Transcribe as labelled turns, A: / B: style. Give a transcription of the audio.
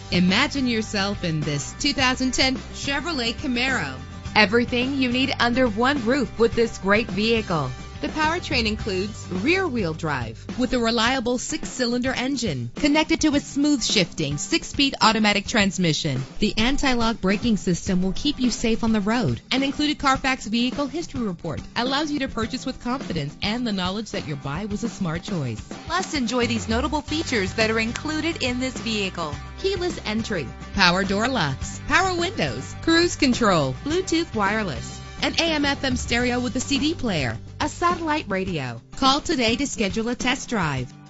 A: Imagine yourself in this 2010 Chevrolet Camaro. Everything you need under one roof with this great vehicle. The powertrain includes rear-wheel drive with a reliable 6-cylinder engine connected to a smooth shifting 6-speed automatic transmission. The anti-lock braking system will keep you safe on the road. An included Carfax Vehicle History Report allows you to purchase with confidence and the knowledge that your buy was a smart choice. Plus, enjoy these notable features that are included in this vehicle: keyless entry, power door locks, power windows, cruise control, Bluetooth wireless, an AM/FM stereo with a CD player, a satellite radio. Call today to schedule a test drive.